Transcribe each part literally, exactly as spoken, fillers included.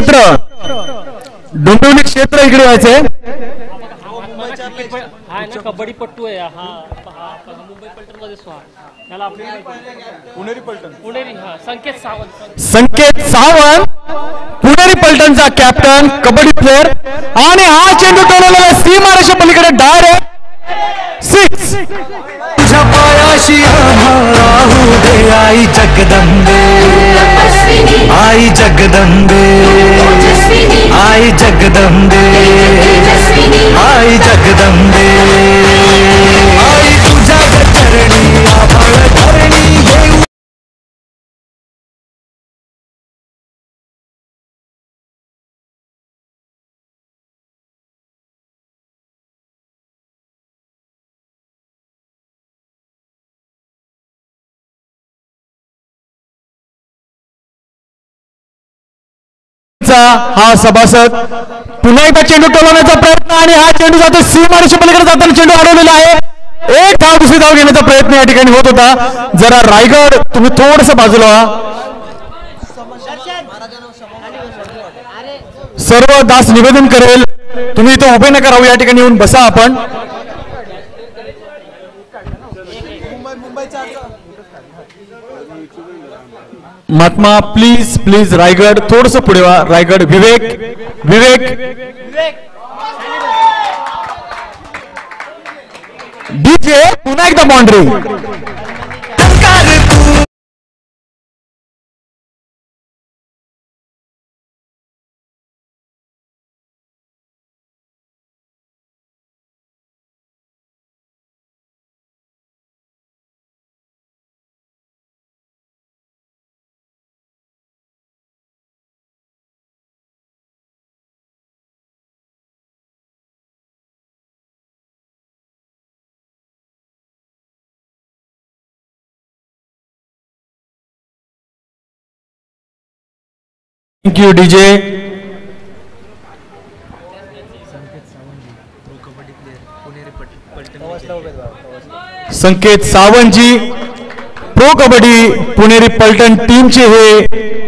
क्षेत्र डोंबिवली क्षेत्र इकडे यायचंय. कबड्डीपट्टू आहे हा मुंबई पलटण मध्ये त्याला पुणेरी पलटण पुणेरी हा संकेत सावंत संकेत सावंत पुणेरी पलटणचा कॅप्टन कबड्डी प्लेअर आणि हा चेंडू टोलवलेला सीमारेषे पलीकडे डायरेक्ट सिक्स. तुझ्या पायाशी राहू दे आई जगदंबे आई जगदंबे आई जगदंबे आई जगदंबे आई तुझ्या चरणी आभाळ धरणी येऊ. हा सभासद पुन्हा एकदा चेंडू टोलवण्याचा प्रयत्न आणि हा चेंडू जातो सीमारेषे पलीकडे जाताना चेंडू अडवलेला आहे. एक धाव दुसरी धाव घेण्याचा प्रयत्न या ठिकाणी होत होता. जरा रायगड तुम्ही थोडस बाजूला सर्व दास निवेदन करेल तुम्ही इथं उभे नका राहू या ठिकाणी येऊन बसा. आपण महात्मा प्लीज प्लीज रायगड थोडस पुढे वा. रायगड विवेक विवेक डीजे पुन्हा एकदा बाउंड्री. Thank you DJ. संकेत सावंतजी प्रो कबड्डी पुणेरी पलटण टीमचे हे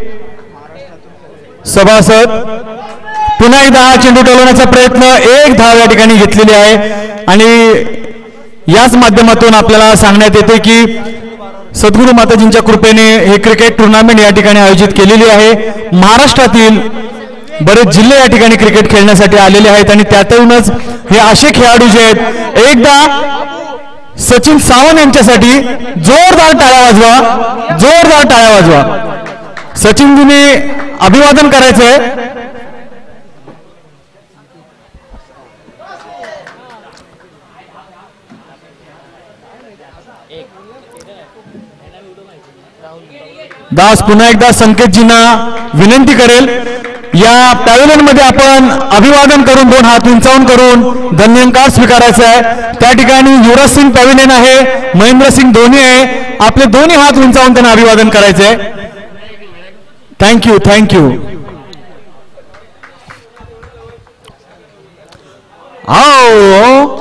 सभासद. पुन्हा एकदा हा चेंडू टोलवण्याचा प्रयत्न एक धाव या ठिकाणी घेतलेली आहे आणि याच माध्यमातून आपल्याला सांगण्यात येते की सद्गुरू माताजींच्या कृपेने हे क्रिकेट टुर्नामेंट या ठिकाणी आयोजित केलेली आहे. महाराष्ट्रातील बरेच जिल्हे या ठिकाणी क्रिकेट खेळण्यासाठी आलेले आहेत आणि त्यातूनच हे असे खेळाडू जे आहेत. एकदा सचिन सावंत यांच्यासाठी जोरदार टाळ्या वाजवा जोरदार टाळ्या वाजवा. सचिनजीने अभिवादन करायचंय. दास पुन्हा एकदा संकेतजींना विनंती करेल या पॅव्हिलियन मध्ये आपण अभिवादन करून दोन हात उंचावून करून धन्यंकार स्वीकारायचा आहे. त्या ठिकाणी युवराज सिंग पॅव्हिलियन आहे, महेंद्रसिंग धोनी आहे. आपले दोन्ही हात उंचावून त्यांना अभिवादन करायचे आहे. Thank you thank you. आओ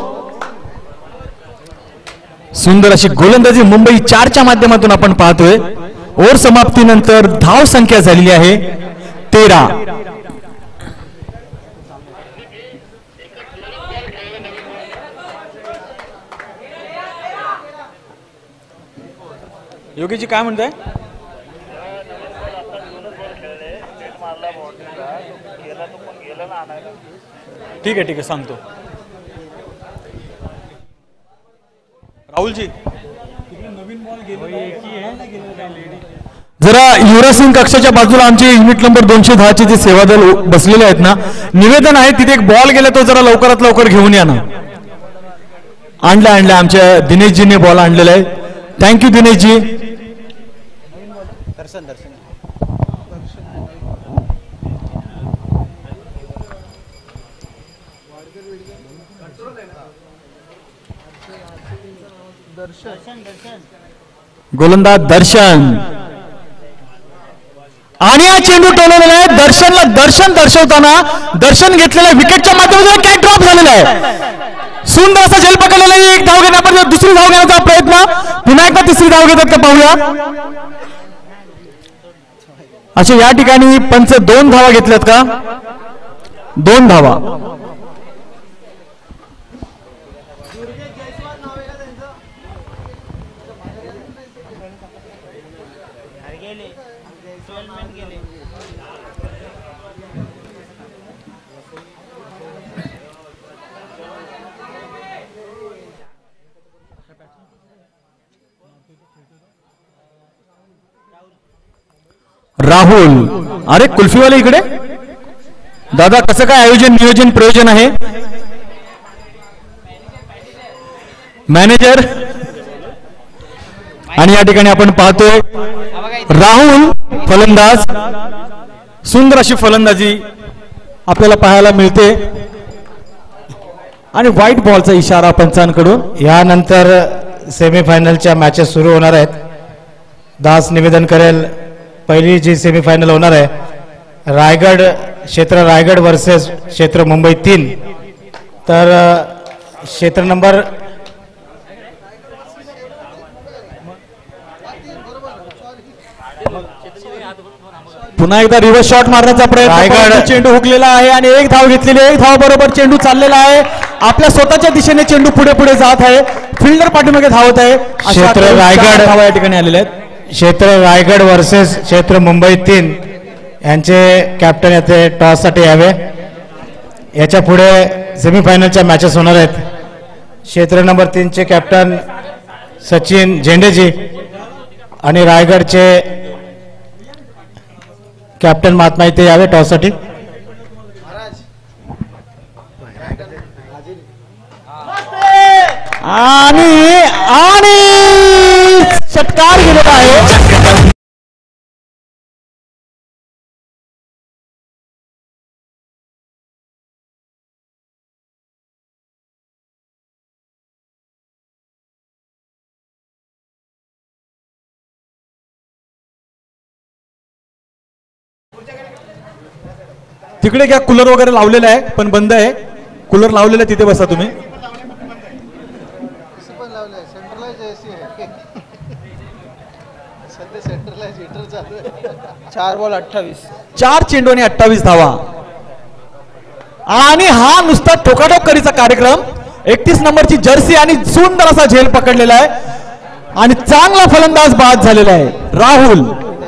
सुंदर अशी गोलंदाजी मुंबई चारच्या माध्यमातून आपण पाहतोय. ओव्हर समाप्तीनंतर धाव संख्या झालेली आहे तेरा. योगीजी काय म्हणताय? ठीक आहे ठीक आहे सांगतो. राहुलजी जरा युवराज सिंग कक्षाच्या बाजूला आमचे युनिट नंबर दोनशे दहा चे जे सेवा दल बसलेले आहेत ना, निवेदन आहे तिथे एक बॉल गेला तो जरा लवकरात लवकर घेऊन या ना. आणला आणला आमच्या दिनेशजीने बॉल आणलेला आहे. थँक्यू दिनेशजी. दर्शन दर्शन गोलंदाज दर्शन आणि हा चेंडू टोलवलेला आहे. दर्शनला दर्शन दर्शवताना दर्शन घेतलेल्या विकेटच्या माध्यमातून कॅच ड्रॉप झालेला आहे. सुंदर असा झेल पकडलेला आहे. एक धाव घेण्यापर्यंत दुसरी धाव घेण्याचा प्रयत्न. पुन्हा एकदा तिसरी धाव घेतात का पाहूया. अशा या ठिकाणी पंच दोन धावा घेतल्यात का? दोन धावा. राहुल, अरे कुल्फीवाले इकडे. दादा कसं काय आयोजन नियोजन प्रयोजन आहे? मॅनेजर. आणि या ठिकाणी आपण पाहतोय राहुल फलंदाज, सुंदर अशी फलंदाजी आपल्याला पाहायला मिळते. आणि व्हाईट बॉलचा इशारा पंचांकडून. यानंतर सेमीफायनलच्या मॅचेस सुरू होणार आहेत. दास निवेदन करेल पहिली जी सेमीफायनल होणार आहे रायगड क्षेत्र रायगड वर्सेस क्षेत्र मुंबई तीन. तर क्षेत्र नंबर पुन्हा एकदा रिव्हर्स शॉट मारण्याचा प्रयत्न. रायगड चेंडू हुकलेला आहे आणि एक धाव घेतलेली. एक धाव बरोबर चेंडू चाललेला आहे. आपल्या स्वतःच्या दिशेने चेंडू पुढे पुढे जात आहे. फिल्डर पाठीमागे धावत आहे. क्षेत्र रायगड धावा या ठिकाणी आलेल्या आहेत. क्षेत्र रायगड वर्सेस क्षेत्र मुंबई तीन यांचे कॅप्टन येथे टॉस साठी यावे. याच्या पुढे सेमीफायनलच्या मॅचेस होणार आहेत. क्षेत्र नंबर तीन चे कॅप्टन सचिन झेंडेजी आणि रायगडचे कॅप्टन महात्मा इथे यावे टॉस साठी. आणि आणि षटकार गेलेला आहे. तिकडे घ्या. कूलर वगैरे लावलेला आहे पण बंद आहे. कूलर लावलेला आहे तिथे बसा तुम्ही. चार बॉल अठ्ठावीस. चार चेंडू आणि अठ्ठावीस धावा. आणि हा नुसता ठोकाठोक करीचा कार्यक्रम. एकतीस नंबरची जर्सी आणि सुंदर असा झेल पकडलेला आहे आणि चांगला फलंदाज बाद झालेला आहे राहुल.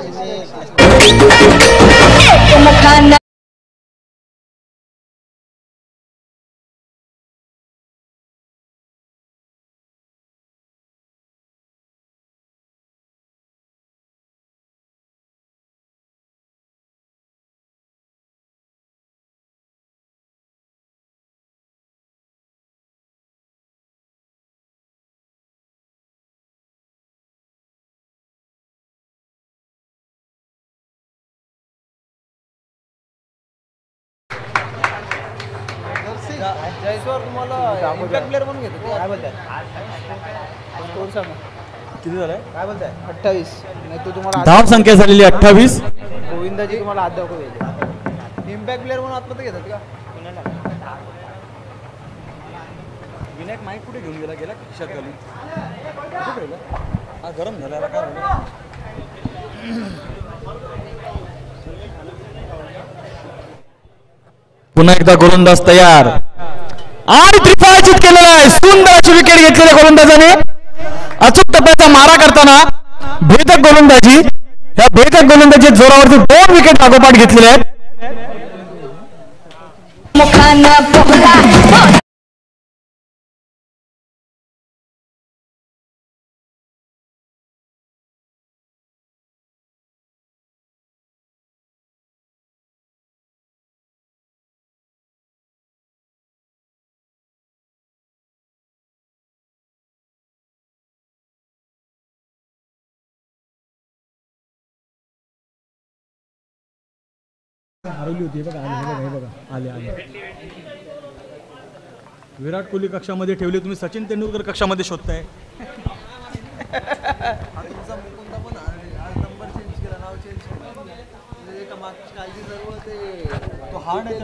जयस्वाल तुम्हाला इम्पॅक्ट प्लेअर म्हणून घेतो. काय बोलताय? स्कोर सांगा किती झालाय? काय बोलताय? अठ्ठावीस. नाही तू तुम्हाला धाव संख्या झालेली अठ्ठावीस. गोविंदाजी तुम्हाला हात दाखवले. इम्पॅक्ट प्लेअर म्हणून आत्महत्या घेतात का? विनायक माईक कुठे घेऊन गेला गेला खिशात घालून कुठे गेला? हा गरम झाला काय झालं? पुन्हा एकदा गोलंदाज तयार आणि त्रिफळाचित केलेला आहे. सुंदर अशी विकेट घेतलेल्या गोलंदाजाने. अचूक टप्प्याचा मारा करताना भेदक गोलंदाजी. या भेदक गोलंदाजी जोरावरती दोन विकेट लागोपाठ घेतलेले आहेत. हरवली होती बघा. आले बघा आले आले. विराट कोहली कक्षामध्ये ठेवले तुम्ही सचिन तेंडुलकर कक्षामध्ये शोधताय. तो हार नाही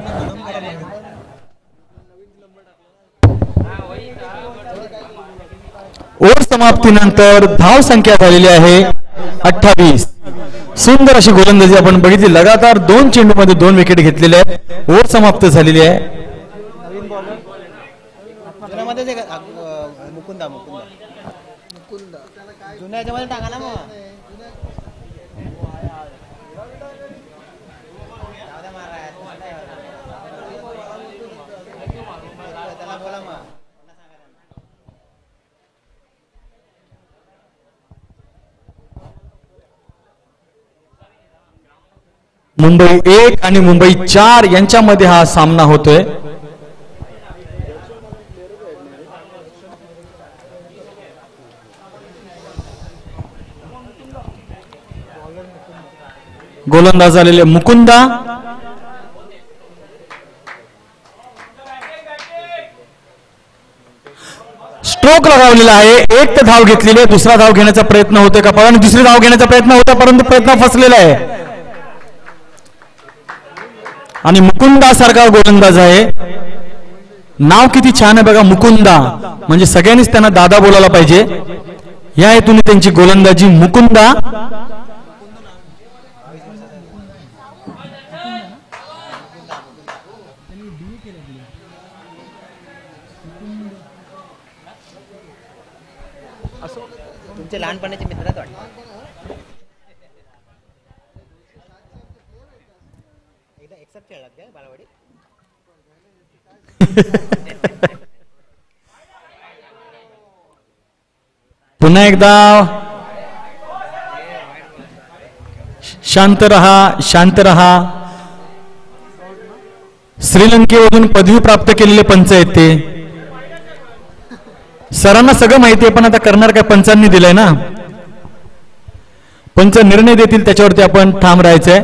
ओव्हर समाप्तीनंतर धाव संख्या झालेली आहे अठ्ठावीस. सुंदर अशी गोलंदाजी आपण बघितली. लगातार दोन चेंडूमध्ये दोन विकेट घेतलेले आहेत. ओव्हर समाप्त झालेली आहे. नवीन बॉलर जुन्यामध्ये जे अ, मुकुंदा मुकुंदा मुकुंदा जुन्या याच्यामध्ये टाका ना मग त्याला बोला मग मुंबई एक आणि मुंबई चार यांच्यामध्ये हा सामना होतोय. गोलंदाज झालेले मुकुंदा स्ट्रोक लगावलेला आहे. एक तर धाव घेतलेली आहे. दुसरा धाव घेण्याचा प्रयत्न होतोय का परंतु दुसरी धाव घेण्याचा प्रयत्न होता परंतु प्रयत्न फसलेला आहे. आणि मुकुंदा सारखा गोलंदाज आहे. नाव किती छान आहे बघा मुकुंदा. म्हणजे सगळ्यांनीच त्यांना दादा बोलायला पाहिजे. या हेतूने त्यांची गोलंदाजी मुकुंदा. तुमचे लहानपणाचे मित्र आहेत वाटतं. एकदा एक्सेप्ट खेळलात का बालवाडी? पुन्हा एकदा शांत रहा शांत रहा. श्रीलंकेमधून पदवी प्राप्त केलेले पंच आहेत ते. सरांना सगळं माहिती आहे पण आता करणार काय पंचांनी दिलंय ना. पंच निर्णय देतील त्याच्यावरती आपण ठाम राहायचंय.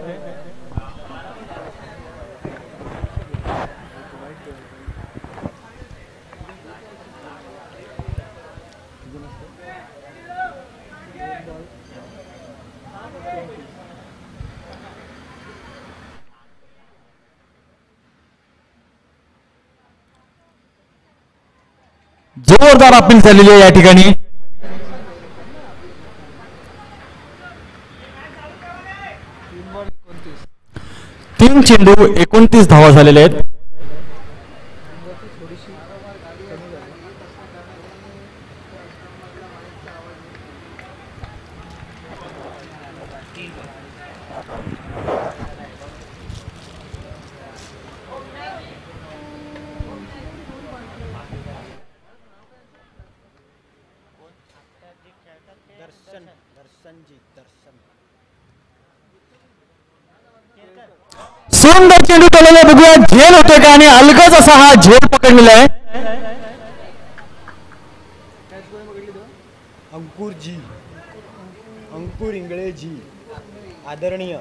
जोरदार अपील झालेली आहे या ठिकाणी. तीन चेंडू एकोणतीस धावा झालेले आहेत. दर्शन दर्शनजी दर्शन सुंदर चेंडू टोलले. बघूया झेल होतोय का आणि अलगच असा हा झेल पकडलेला आहे. अंकुर जी अंकुर इंगळे जी आदरणीय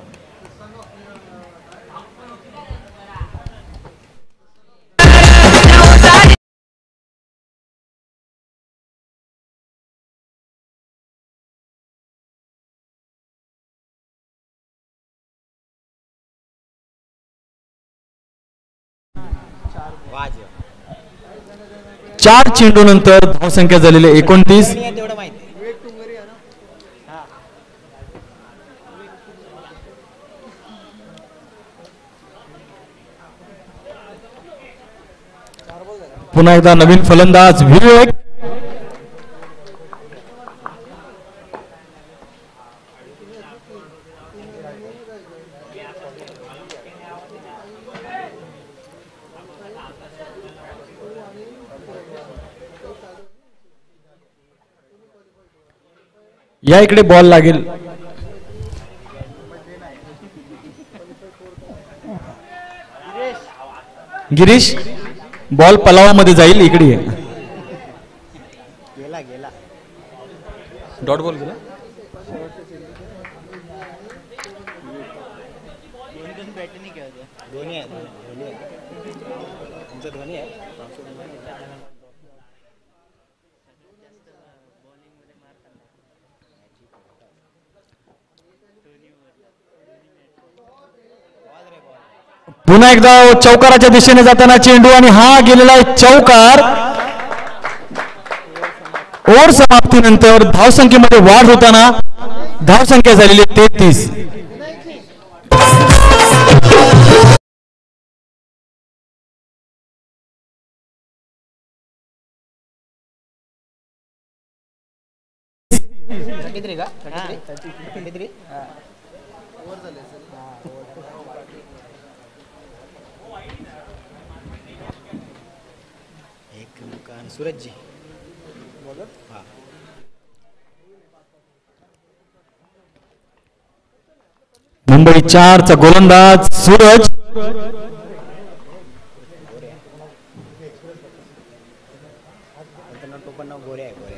चार चेंडू नंतर धावसंख्या झालेली एकोणतीस. तेवढं माहिती. पुन्हा एकदा नवीन फलंदाज विवेक. या इकडे बॉल लागेल. गिरीश बॉल पलावामध्ये जाईल. इकडे गेला गेला डॉट बॉल गेला. धोनी आहे धोनी आहे तुमचं धोनी आहे. पुन्हा एकदा चौकाराच्या दिशेने जाताना चेंडू आणि हा गेलेला आहे चौकार. ओव्हर समाप्तीनंतर धावसंख्येमध्ये वाढ होताना धावसंख्या झालेली आहे तेहतीस. थर्टी का थर्टी थ्री एक दुकान सूरज जी हाँ मुंबई चारचा गोलंदाज सूरज. टोपण नाव गोरे आहे गोरे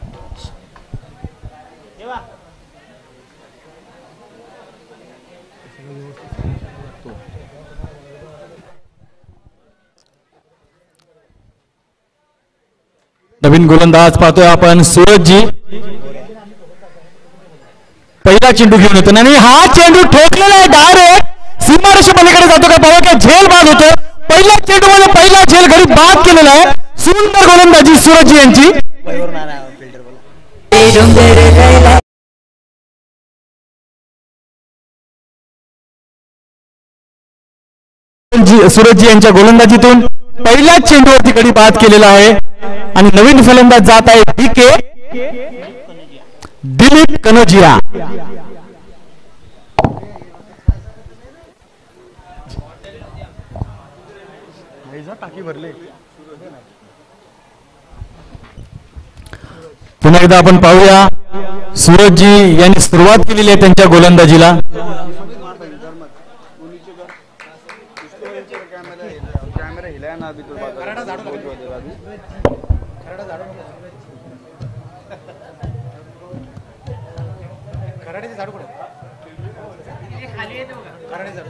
नवीन गोलंदाज पाहतोय आपण सूरजजी. पहिला चेंडू घेऊन येतो आणि हा चेंडू ठोकलेला आहे डायरेक्ट सीमारेषे पलीकडे जातो का पाहू की झेल बाद होतो. पहिल्या चेंडू मध्ये पहिला झेल घरी बाद केलेला आहे. सुंदर गोलंदाजी सूरजजी यांची. फिल्टर बोला सूरजजी यांच्या गोलंदाजीतून पहिल्याच चेंडूवरती गडी बाद केलेला आहे आणि नवीन फलंदाज जात आहे डी के दिलीप कनोजिया. टाकी भरले. पुन्हा एकदा आपण पाहूया सूरजजी यांनी सुरुवात केलेली आहे त्यांच्या गोलंदाजीला. कैमरा हिलाया ना अभी तो कराडीचे झाडू कुठे खाली येतो कराडी झाडू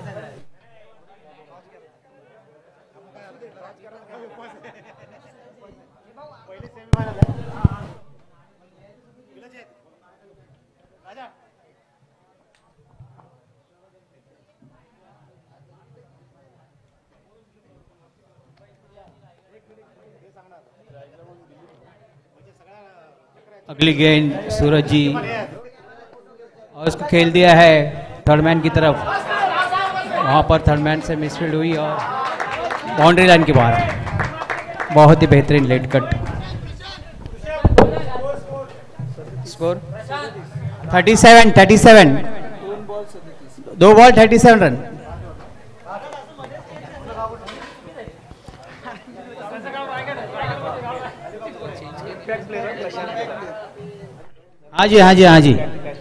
अगली गेंद सूरज जी और उसको खेल दिया है थर्डमैन की तरफ. वहाँ पर थर्डमैन से मिसफील्ड हुई और बाउंड्री लाइन के बाहर. बहुत ही बेहतरीन late cut. Score thirty seven thirty seven दो बॉल थर्टी सेवन रन. हाँ जी हाँ जी हाँ जी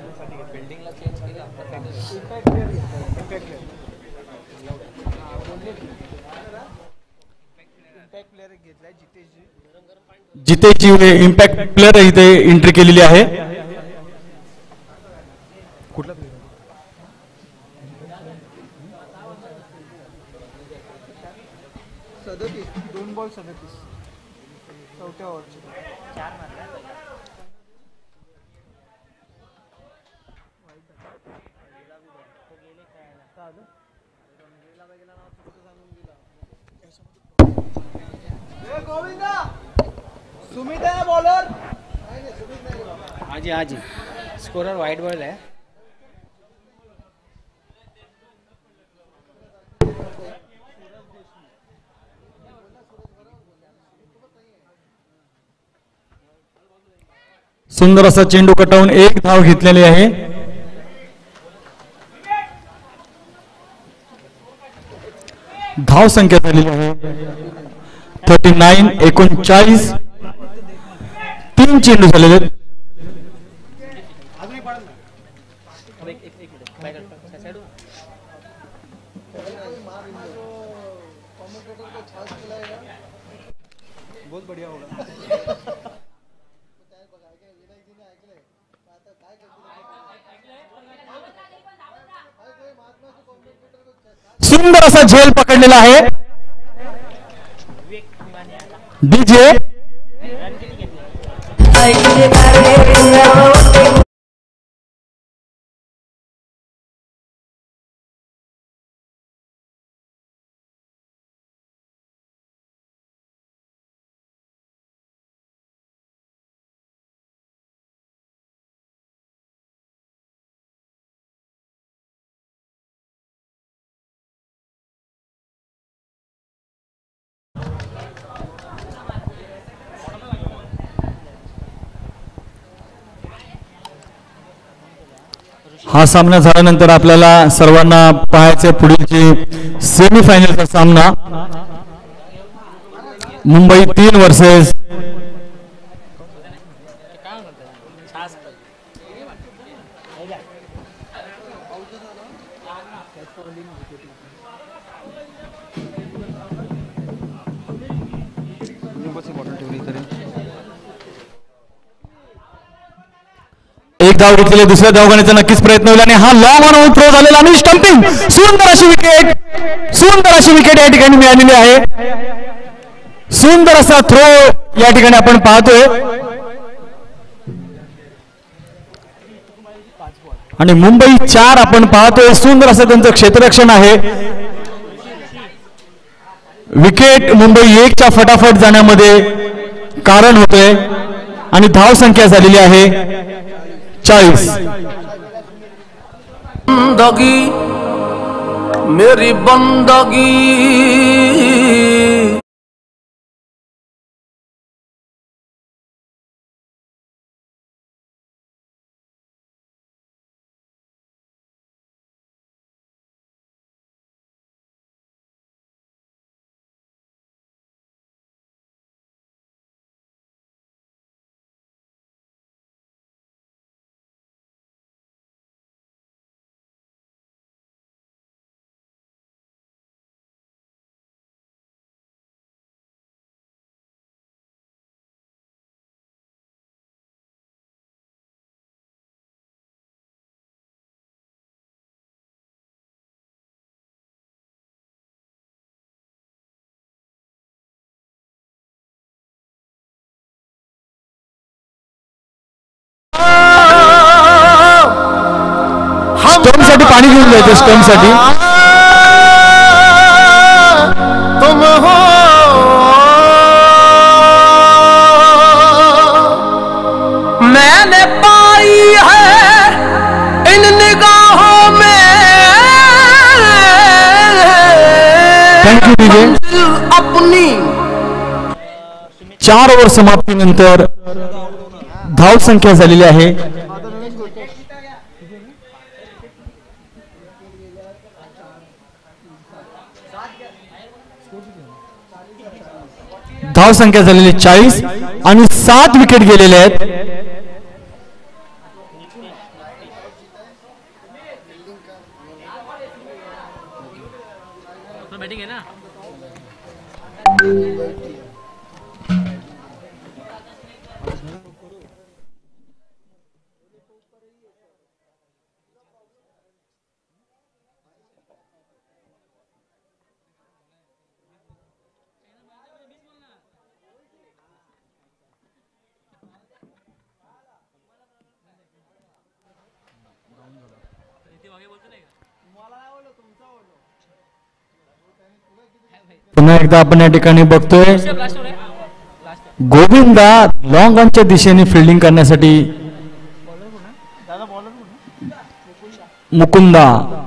जितेशजी इम्पॅक्ट प्लेअर इथे एंट्री केलेली आहे. कुठला सदतीस दोन बॉल सदतीस चौथ्या ओव्हरचे चार मारला. सुमित है बॉलर. हाँ जी हाँ जी स्कोरर वाइड बॉल है. सुंदर असा चेंडू कटावून एक धाव घेतलेली आहे. धाव संख्या झालेली आहे थर्टी नाईन. एकोणचाळीस. तीन चेंडू झालेले. बहुत बढ़िया होगा. सुंदर असा झेल पकडलेला आहे डीजे. हा सामना झाल्यानंतर आपल्याला सर्वांना पाहायचे पुढीलची सेमीफायनलचा सामना मुंबई तीन वर्सेस एक धाव घेतलेले दुसऱ्या धावगाण्याचा नक्कीच प्रयत्न होईल आणि हा लॉंग ऑन थ्रो झालेला आणि स्टंपिंग सुंदर अशी विकेट सुंदर अशी विकेट या ठिकाणी मिळालेली आहे सुंदर असा थ्रो या ठिकाणी आपण पाहतोय आणि मुंबई चार आपण पाहतोय सुंदर असं त्यांचं क्षेत्ररक्षण आहे विकेट मुंबई एकच्या फटाफट जाण्यामध्ये कारण होतोय आणि धाव संख्या झालेली आहे चाळीस बंदगी मेरी बंदगी स्टंप साठी पाणी घेऊन जायचं स्टंप साठी तुम हो मैंने पाई है इन निगाहों में थँक्यू विजय अपनी चार ओव्हर समाप्तीनंतर धाव संख्या झालेली आहे धाव संख्या झालेली चाळीस आणि सात विकेट गेलेले आहेत बैटिंग है ना पुन्हा एकदा आपण या ठिकाणी बघतोय गोविंदा लॉंग ऑनच्या दिशेने फिल्डिंग करण्यासाठी मुकुंदा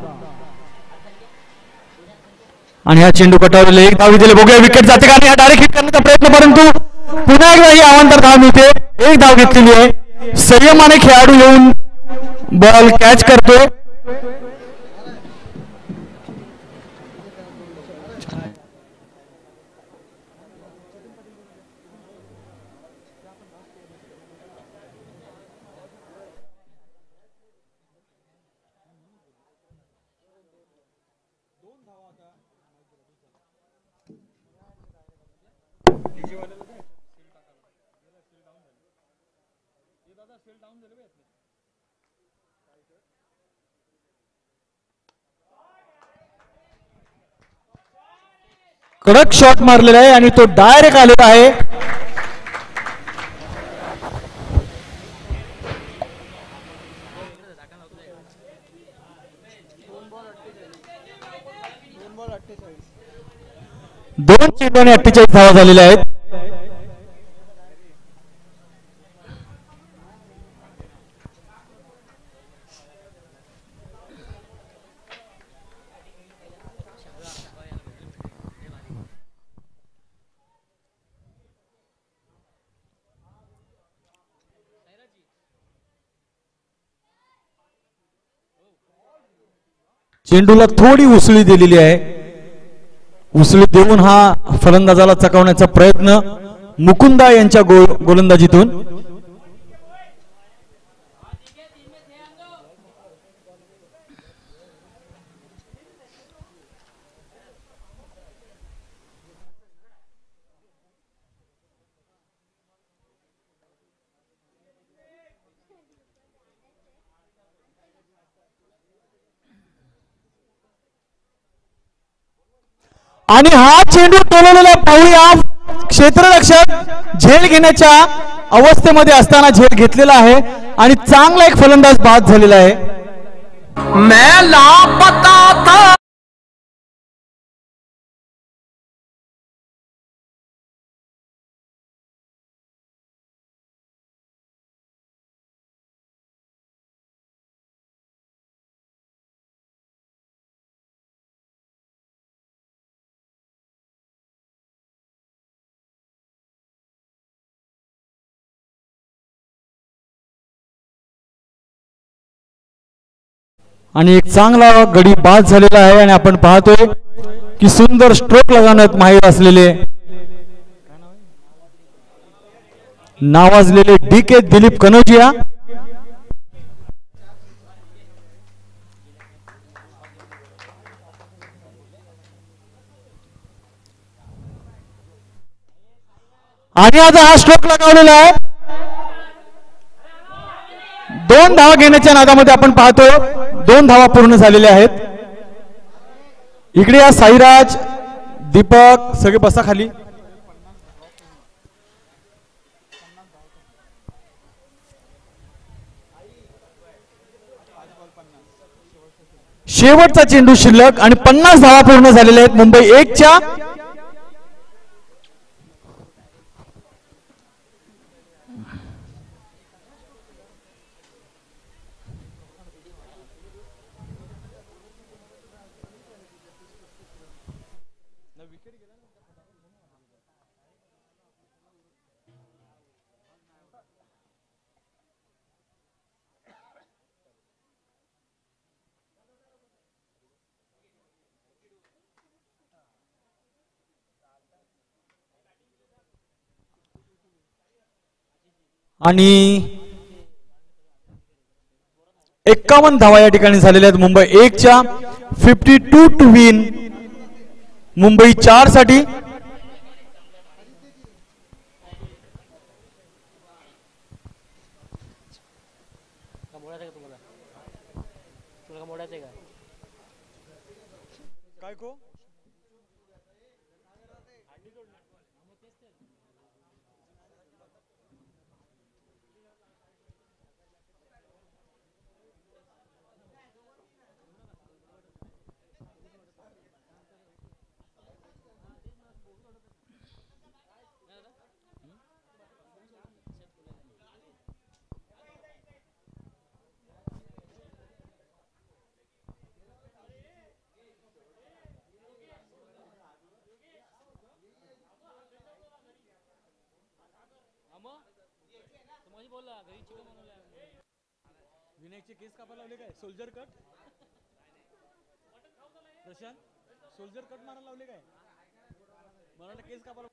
आणि हा चेंडू कटावलेला एक धाव दिले बघूया विकेट जाते का आणि हा डायरेक्ट हिट करण्याचा प्रयत्न परंतु पुन्हा एकदा ही अवांतर धाव मिळते एक धाव घेतलेली आहे संयमाने खेळाडू येऊन बॉल कॅच करतोय कडक शॉट मारलेला आहे आणि तो डायरेक्ट आलेला आहे दोन चेंडू आणि अठ्ठेचाळीस धावा झालेल्या आहेत चेंडूला थोडी उसळी दिलेली आहे, उसळी देऊन हा फलंदाजाला चकवण्याचा प्रयत्न मुकुंदा यांच्या गो गोलंदाजीतून. आणि हा चेंडू टोलवलेला पाहूया. क्षेत्ररक्षक झेल घेण्याच्या अवस्थेमध्ये असताना झेल घेतलेला आहे आणि चांगला एक फलंदाज बाद झालेला आहे. मैं लापता था आणि एक चांगला गडी बाद झालेला आहे. आणि आपण पाहतोय की सुंदर स्ट्रोक लगावण्यात माहीर असलेले नावाजलेले डी के दिलीप कनोजिया आणि आता हा स्ट्रोक लगावलेला आहे. दोन धावा घेण्याच्या नादामध्ये आपण पाहतो दोन धावा पूर्ण झालेल्या आहेत. इकडे या साईराज दीपक सगळे बसा खाली. शेवटचा चेंडू शिल्लक आणि पन्नास धावा पूर्ण झालेल्या आहेत मुंबई एकच्या. आणि एक्कावन्न धावा या ठिकाणी झालेल्या आहेत मुंबई एकच्या. Fifty two to win Mumbai चार साठी. काय को विनायकचे केस कापायला लावले काय? Soldier cut Prashant soldier cut मारायला लावले काय? मला केस कापायला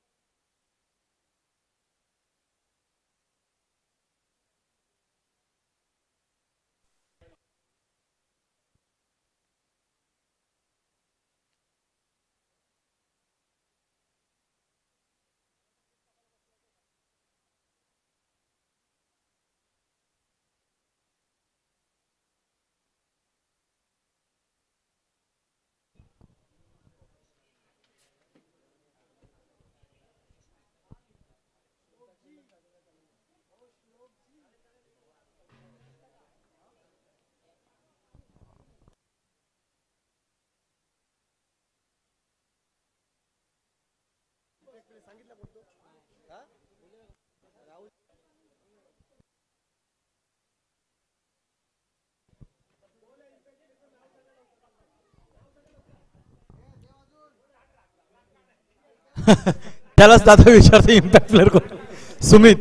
त्यालाच दादा विचारतो इम्पॅक्ट प्लेअर कोण. सुमित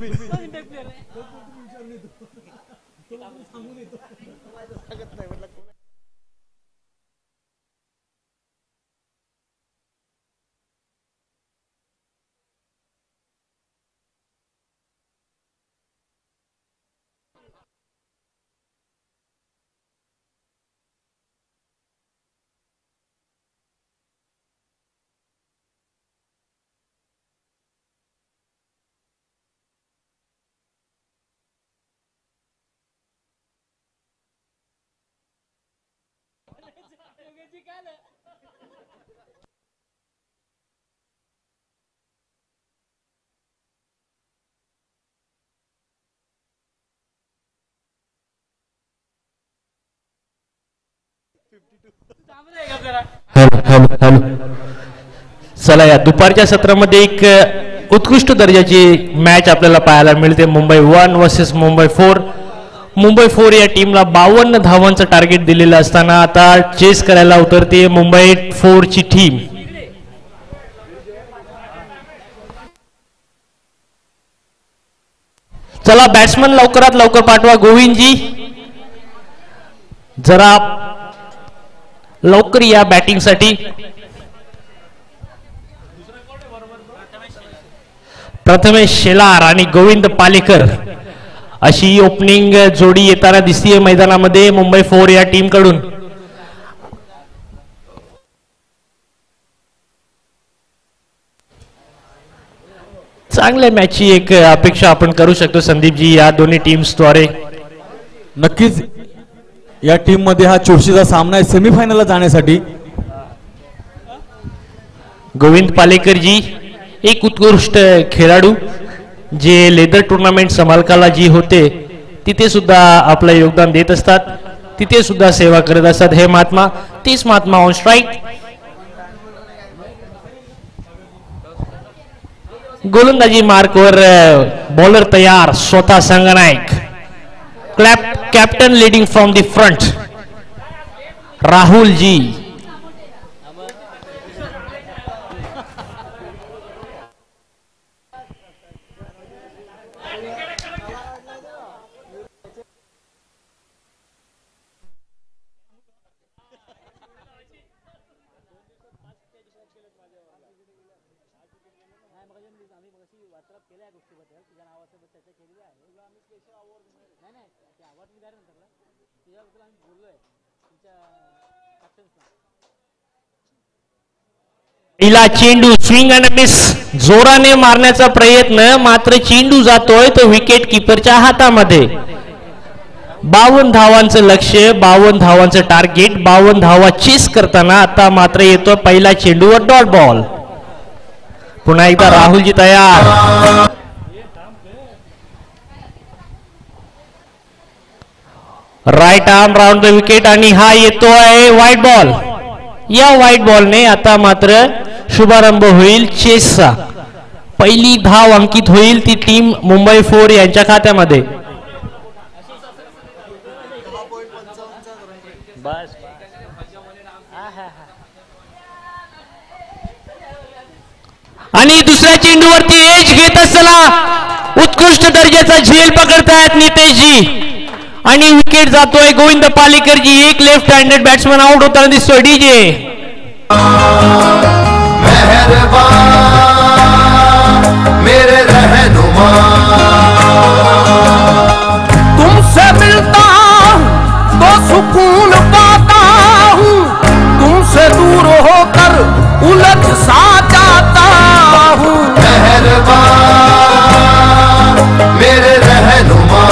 हॅलो हॅलो हॅलो चला या दुपारच्या सत्रामध्ये एक उत्कृष्ट दर्जाची मॅच आपल्याला पाहायला मिळते. Mumbai one versus Mumbai four. Mumbai four या टीमला बावन्न धावांचं टार्गेट दिलेलं असताना आता चेस करायला उतरते मुंबई फोर ची टीम. चला बॅट्समन लवकरात लवकर पाठवा. गोविंदजी जरा लवकर या बॅटिंग साठी. प्रथमेश शेलार आणि गोविंद पालेकर अशी ओपनिंग जोडी येताना दिसतीये मैदानामध्ये मुंबई फोर या टीम कडून. चांगल्या मॅचची एक अपेक्षा आपण करू शकतो संदीपजी या दोन्ही टीम्स द्वारे. नक्कीच या टीम मध्ये हा चुरशीचा सामना आहे सेमीफायनलला जाण्यासाठी. गोविंद पालेकरजी एक उत्कृष्ट खेळाडू जे लेदर टुर्नामेंट समालकाला जी होते तिथे सुद्धा आपलं योगदान देत असतात, तिथे सुद्धा सेवा करत असतात. हे महात्मा तीस महात्मा ऑन स्ट्राईक. गोलंदाजी मार्कवर बॉलर तयार स्वतः Sangnayak. Clap captain leading from the front Rahul ji. पहिला चेंडू स्विंग अँड मिस. जोराने मारण्याचा प्रयत्न मात्र चेंडू जातोय तो विकेट किपरच्या हातामध्ये. बावन्न धावांचं लक्ष, बावन्न धावांचं टार्गेट, बावन्न धावा चेस करताना आता मात्र येतो पहिला चेंडूवर डॉट बॉल. पुन्हा एकदा राहुलजी तयार. Right arm round the wicket आणि हा येतोय व्हाईट बॉल. या व्हाईट बॉलने आता मात्र शुभारंभ होईल चेसचा. पहिली धाव अंकित होईल ती टीम मुंबई फोर यांच्या खात्यामध्ये. आणि दुसऱ्या चेंडूवरती एज घेत असताना उत्कृष्ट दर्जाचा झेल पकडतायत नितेशजी आणि विकेट जातोय गोविंद पालेकरजी. एक लेफ्ट हँडेड बॅट्समन आउट होताना दिसतोय. डीजे मेरे रहनुमा तुमसे मिलता तो सुकून पाता हूँ, तुमसे दूर होकर उलझ सा जाता हूँ. मेहरबान मेरे रहनुमा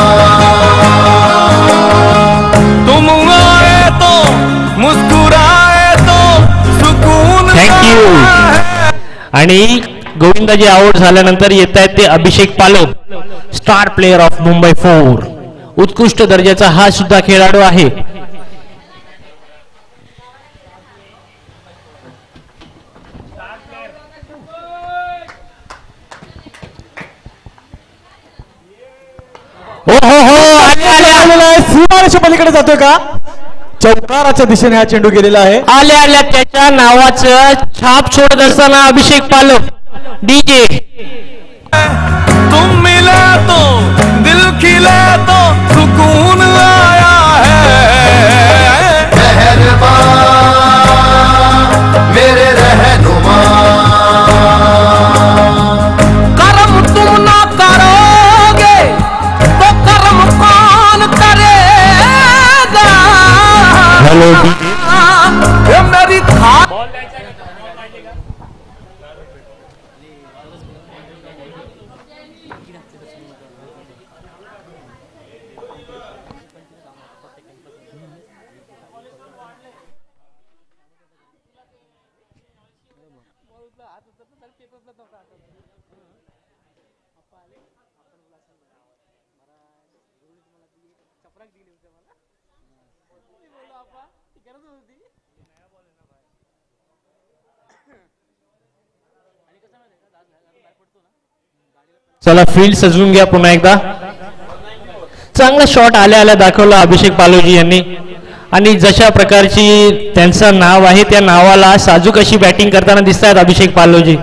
तुम आए तो मुस्कुराए तो सुकून. थँक्यू. आणि गोविंदाजी आउट झाल्यानंतर येत आहेत ते Abhishek Palav, star player of Mumbai four. उत्कृष्ट दर्जाचा हा सुद्धा खेळाडू आहे. हो हो हो सीमारेषा पलीकडे जातोय का? चौकाराच्या दिशेने हा चेंडू गेलेला आहे. आल्या आल्या त्याच्या नावाचं छाप सोडत असताना अभिषेक पालव. डीजे तुम मिले तो दिल खिले तो सुकून आया है. मेहरबान मेरे रहनुमा करम तुम ना करोगे तो करम कौन करेगा. हेलो ये मेरी खा चला फील्ड सजवून घ्या पुन्हा एकदा. चांगला शॉट आल्या आल्या दाखवला अभिषेक पालोजी यांनी आणि जशा प्रकारची त्यांचं नाव आहे त्या नावाला साजूक अशी बॅटिंग करताना दिसत आहेत अभिषेक पालोजी.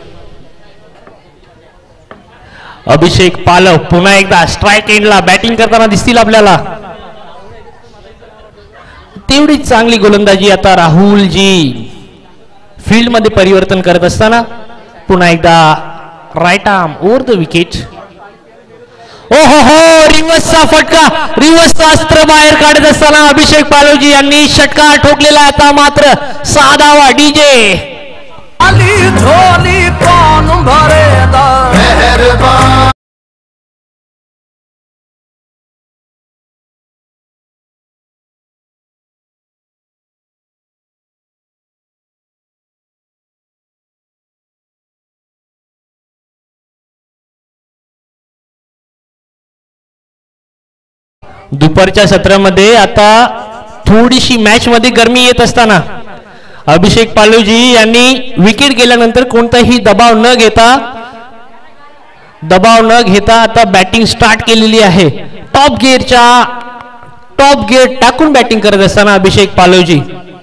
अभिषेक पालव पुन्हा एकदा स्ट्राईक एंडला बॅटिंग करताना दिसतील आपल्याला. तेवढी चांगली गोलंदाजी आता राहुलजी फील्ड मध्ये परिवर्तन करत असताना पुन्हा एकदा right arm over the wicket. ओ हो हो रिव्हर्सचा फटका, रिव्हर्सचा अस्त्र बाहेर काढत असताना अभिषेक पालोजी यांनी षटकार ठोकलेला. आता मात्र साधावा डीजे खाली झोली कौन भरेगा मेहरबान. दुपारच्या सत्रामध्ये आता थोडीशी मॅच मध्ये गरमी येत असताना अभिषेक पालोजी यांनी विकेट गेल्यानंतर कोणताही दबाव न घेता दबाव न घेता आता बॅटिंग स्टार्ट केलेली आहे. टॉप गिअरच्या टॉप गिअर टाकून बॅटिंग करत असताना अभिषेक पालोजी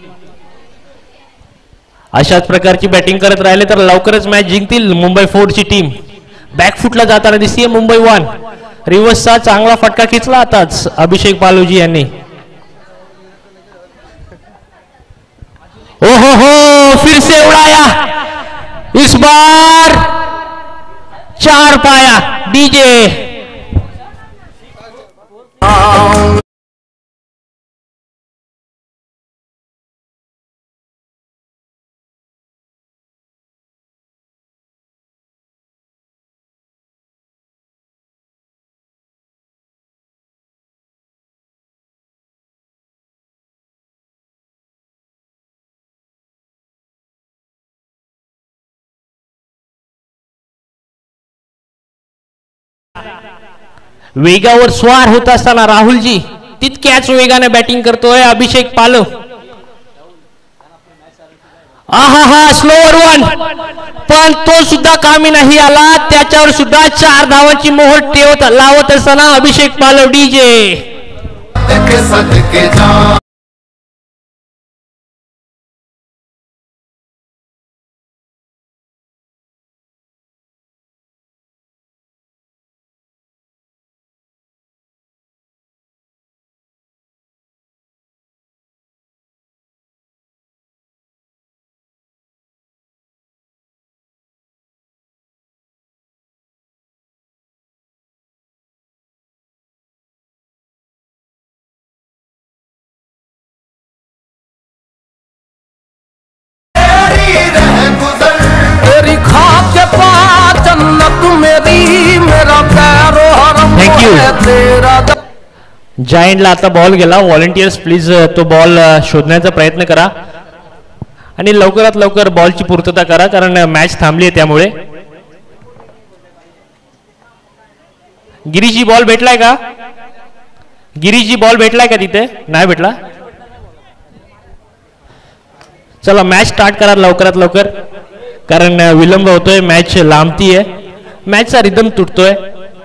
अशाच प्रकारची बॅटिंग करत राहिले तर लवकरच मॅच जिंकतील मुंबई फोरची टीम. बॅकफुटला जाताना दिसतीये मुंबई वन. रिव्हर्सचा चांगला फटका खेचला आताच अभिषेक पालोजी यांनी. ओ हो हो फिर से उड़ाया, इस बार चार पाया डीजे. वेगावर स्वार होत असताना राहुलजी तितक्याच वेगाने बॅटिंग करतोय अभिषेक पालव. आहा हा स्लोअर वन, पण तो सुद्धा कामी नाही आला. त्याच्यावर सुद्धा चार धावांची मोहर ठेवत लावत असताना अभिषेक पालव डीजे. जायंटला आता बॉल गेला. व्हॉलंटियर्स प्लीज तो बॉल शोधण्याचा प्रयत्न करा आणि लवकरात लवकर बॉलची पूर्तता करा कारण मॅच थांबली आहे. त्यामुळे गिरीजी बॉल भेटलाय का? गिरीजी बॉल भेटलाय का? तिथे नाही भेटला. चला मॅच स्टार्ट करा लवकरात लवकर कारण विलंब होतोय. मॅच लांबतीये, मॅचचा रिदम तुटतोय.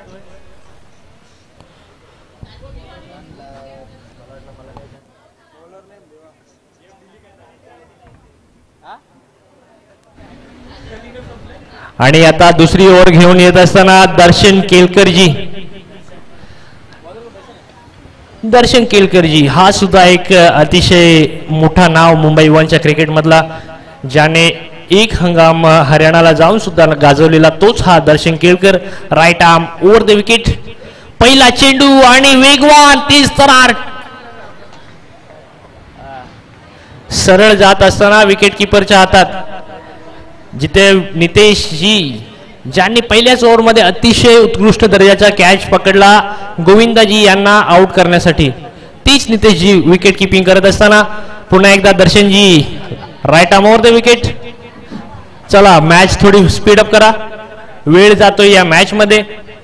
आणि आता दुसरी ओव्हर घेऊन येत असताना दर्शन केलकरजी दर्शन केलकरजी हा सुद्धा एक अतिशय मोठा नाव मुंबई वनच्या क्रिकेट मधला, ज्याने एक हंगाम हरियाणाला जाऊन सुद्धा गाजवलेला तोच हा Darshan Kelkar. Right arm over the wicket. पहिला चेंडू आणि वेगवान तेज तरार सरळ जात असताना विकेट किपरच्या हातात, जिथे नितेशजी ज्यांनी पहिल्याच ओव्हरमध्ये अतिशय उत्कृष्ट दर्जाचा कॅच पकडला गोविंदाजी यांना आउट करण्यासाठी, तीच नितेशजी विकेट किपिंग करत असताना पुन्हा एकदा दर्शनजी right arm over the wicket. चला मॅच थोडी स्पीडअप करा, वेळ जातोय या मॅच मध्ये.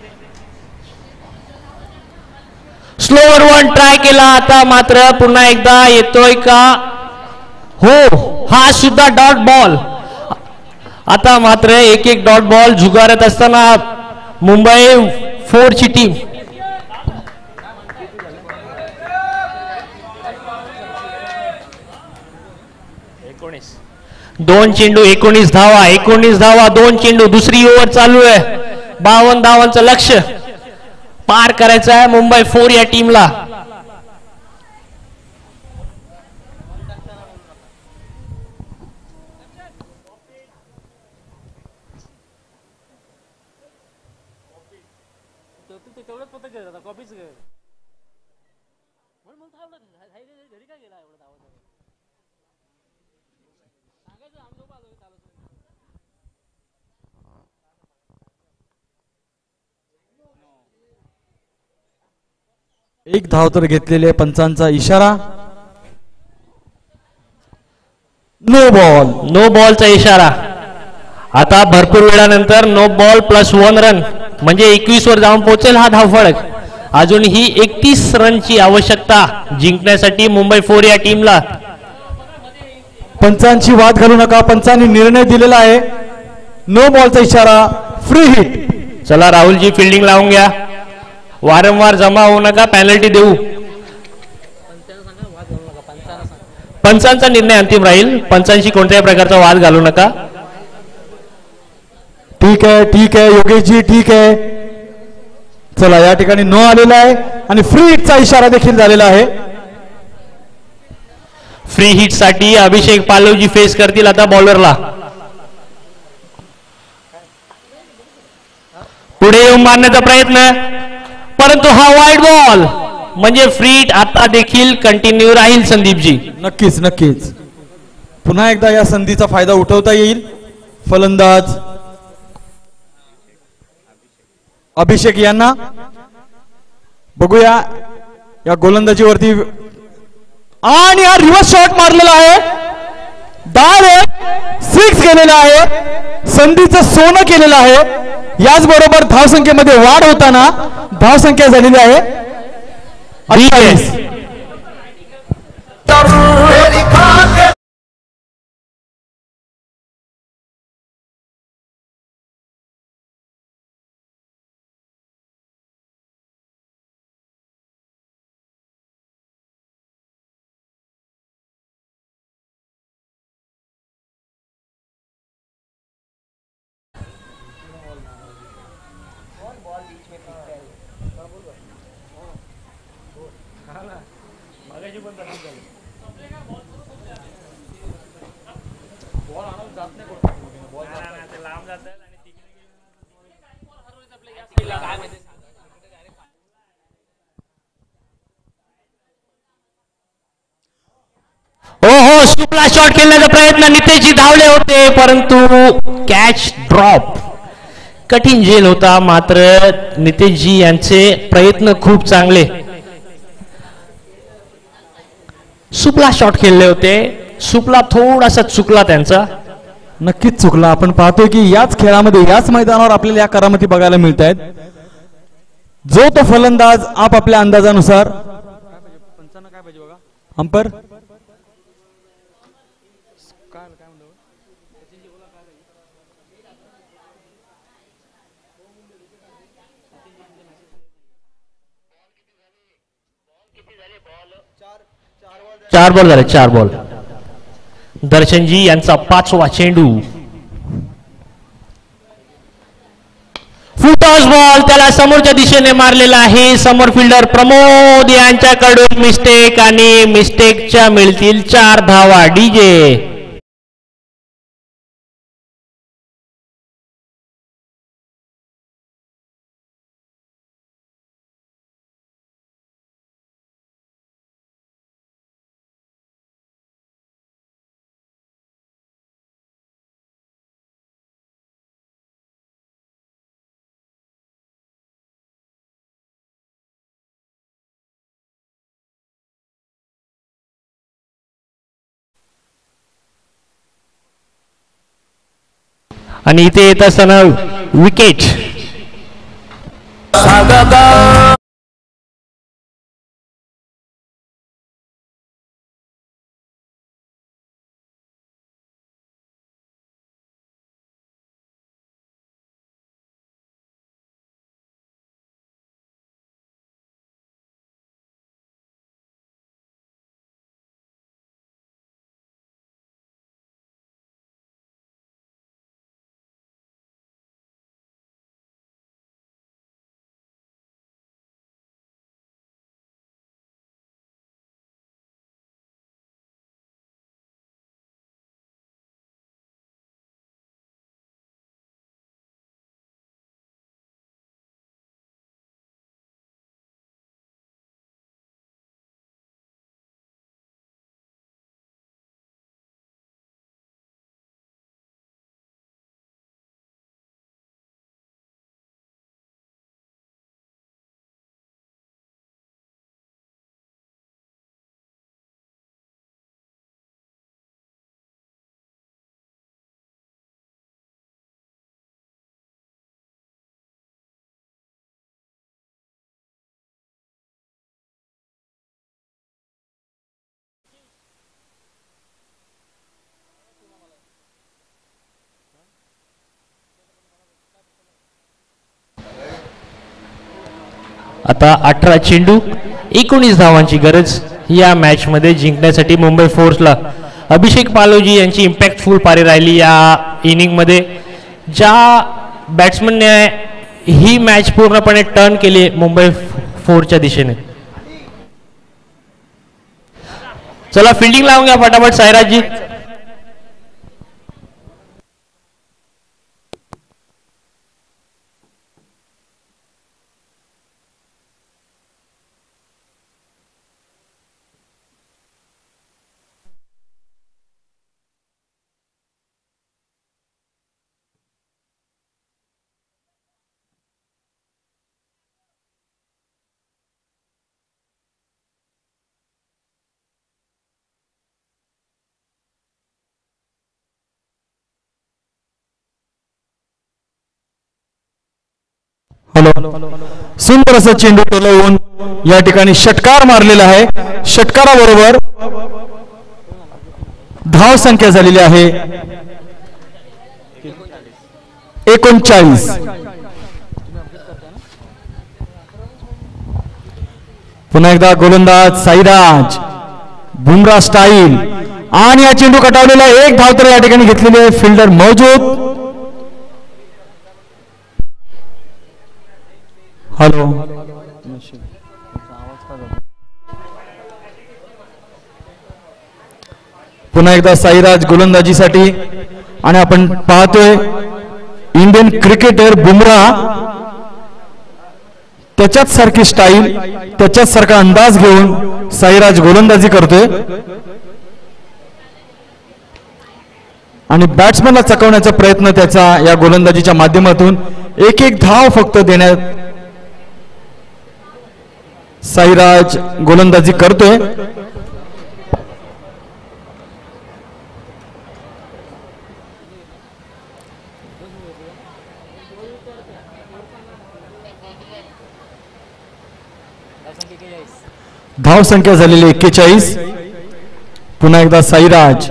स्लोवर वन ट्राय केला, आता मात्र पुन्हा एकदा येतोय का? हो, हा सुद्धा डॉट बॉल. आता मात्र एक एक डॉट बॉल झुगारत असताना मुंबई फोरची टीम. दोन चेंडू एकोणीस धावा, एकोणीस धावा दोन चेंडू, दुसरी ओव्हर चालू आहे. बावन्न धावांचं लक्ष पार करायचं आहे मुंबई फोर या टीमला. एक धाव तर घेतलेले, पंचांचा इशारा. No ball. नो बॉलचा इशारा. आता भरपूर वेळानंतर no ball plus one run म्हणजे एकवीस वर जाऊन पोहोचेल हा धावफलक. अजूनही एकतीस रनची आवश्यकता जिंकण्यासाठी मुंबई फोर या टीमला. पंचांची वाद घालू नका, पंचांनी निर्णय दिलेला आहे. नो बॉलचा इशारा, फ्री हिट. चला राहुलजी फिल्डिंग लावून घ्या, वारंवार जमा होऊ नका, पेनल्टी देऊ. पंचांचा निर्णय अंतिम राहील, पंचांशी कोणत्याही प्रकारचा वाद घालू नका. ठीक आहे, ठीक आहे योगेशजी, ठीक आहे. चला या ठिकाणी नो आलेला आहे आणि फ्री हिटचा इशारा देखील झालेला आहे. फ्री हिट साठी अभिषेक पालवजी फेस करतील आता बॉलरला. पुढे येऊन मारण्याचा प्रयत्न, परंतु हा वाईड बॉल म्हणजे फ्री हिट आता देखील कंटिन्यू राहील. संदीपजी नक्कीच नक्कीच पुन्हा एकदा या संधीचा फायदा उठवता येईल. फलंदाज अभिषेक यांना बघूया या गोलंदाजीवरती, आणि हा रिव्हर्स शॉट मारलेला आहे. डायरेक्ट सिक्स गेलेला आहे, संधीचं सोनं केलेलं आहे. याचबरोबर धावसंख्येमध्ये वाढ होताना धावसंख्या झालेली आहे अठ्ठावीस. हो हो, सुपला शॉट खेळण्याचा प्रयत्न, नितेशजी धावले होते परंतु कॅच ड्रॉप. कठीण झेल होता, मात्र नितेशजी यांचे प्रयत्न खूप चांगले. सुपला शॉट खेळले होते, सुपला थोडासा चुकला त्यांचा. नक्कीच चुकला. आपण पाहतोय की याच खेळामध्ये याच मैदानावर आपल्याला या करामती बघायला मिळत आहेत. जो तो फलंदाज आपापल्या अंदाजानुसार अंपर चार बॉल झाले, चार बॉल. दर्शनजी यांचा पाचवा चेंडू, फुटॉस बॉल, त्याला समोरच्या दिशेने मारलेला आहे. समोर फिल्डर प्रमोद यांच्याकडून मिस्टेक, आणि मिस्टेकच्या मिळतील चार धावा. डीजे आणि इथे येत असताना विकेट. आता अठरा चेंडू एकोणीस धावांची गरज या मॅच मध्ये जिंकण्यासाठी मुंबई फोर्सला. अभिषेक पालोजी यांची इम्पॅक्टफुल पारी राहिली या इनिंग मध्ये. ज्या बॅट्समनने ही मॅच पूर्णपणे टर्न केली मुंबई फोर्सच्या दिशेने. चला फिल्डिंग लावून घ्या फटाफट सायराजजी. हॅलो, सुंदर असं चेंडू टोलवून या ठिकाणी षटकार मारलेला आहे. षटकाराबरोबर धाव संख्या झालेली आहे एकोणचाळीस. पुन्हा एकदा गोलंदाज साईराज, बुमरा स्टाईल आणि या चेंडू कटावलेला. एक धाव तर या ठिकाणी घेतलेली आहे. फिल्डर मौजूद. हॅलो, पुन्हा एकदा साईराज गोलंदाजीसाठी. आणि आपण पाहतोय इंडियन क्रिकेटर बुमरा त्याच्याच सारखी स्टाईल, त्याच्याच सारखा अंदाज घेऊन साईराज गोलंदाजी करतोय आणि बॅट्समनला चकवण्याचा प्रयत्न त्याचा या गोलंदाजीच्या माध्यमातून. एक एक धाव फक्त देण्यात साईराज गोलंदाजी करतोय. धाव संख्या झालेली एक्केचाळीस. पुन्हा एकदा साईराज.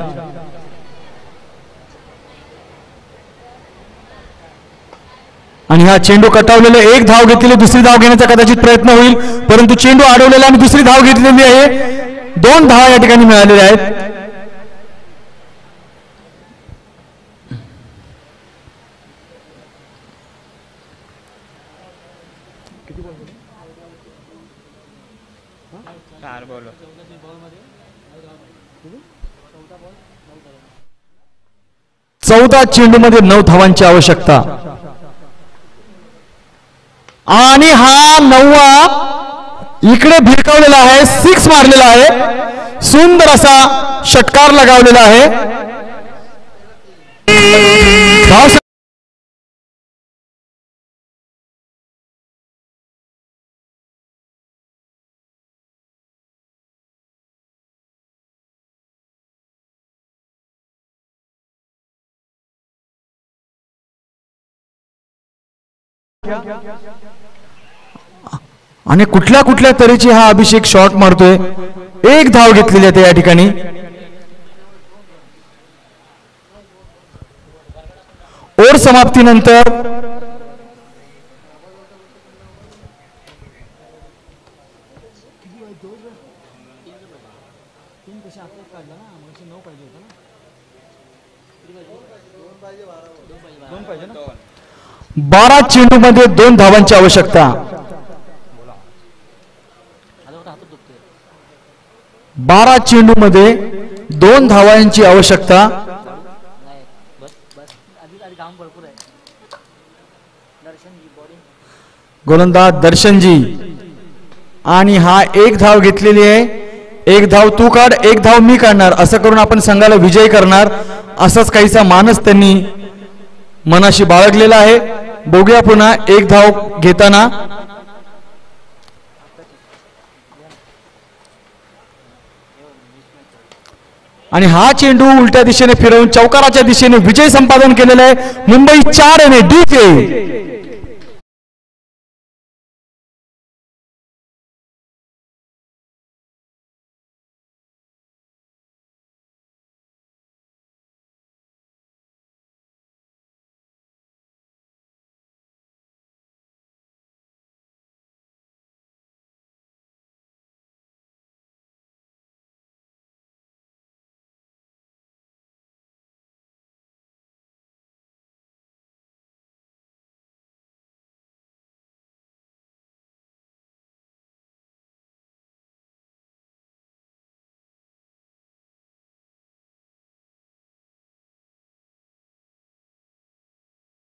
आणि हा चेंडू कटावलेला. एक धाव घेतलेली, दुसरी धाव घेण्याचा कदाचित प्रयत्न होईल परंतु चेंडू अडवलेला आणि दुसरी धाव घेतलेली आहे. दोन धावा या ठिकाणी मिळालेल्या आहेत. चौदा चेंडू मध्ये नऊ धावांची आवश्यकता आणि हा नववा इकडे भिरकावलेला आहे. सिक्स मारलेला आहे. सुंदर असा षटकार लगावलेला आहे. धाव आणि कुठल्या कुठल्या तऱ्हेची हा अभिषेक शॉट मारतोय. एक धाव घेतलेली आहे या ठिकाणी. ओव्हर समाप्तीनंतर बारा चेंडू मध्ये दोन धावांची आवश्यकता. बारा चेंडू मध्ये दोन धावांची आवश्यकता. गोलंदाज दर्शनजी आणि हा एक धाव घेतलेली आहे. एक धाव तू काढ, एक धाव मी काढणार, असं करून आपण संघाला विजय करणार, असाच काहीसा मानस त्यांनी मनाशी बाळगलेला आहे. बघूया पुन्हा एक धाव घेताना. आणि हा चेंडू उलट्या दिशेने फिरवून चौकाराच्या दिशेने विजय संपादन केलेला आहे. मुंबई चार आणि डी के